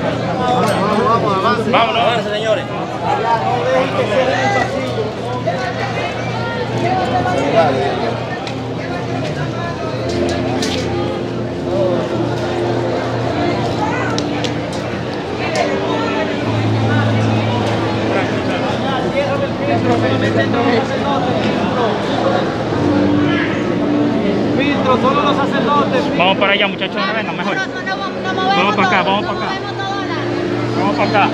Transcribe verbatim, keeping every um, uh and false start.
Vámonos, avance, señores. Filtro, solo los sacerdotes. Vamos para allá, muchachos, no vengan mejor. Vamos para acá, vamos para acá. Vamos para acá.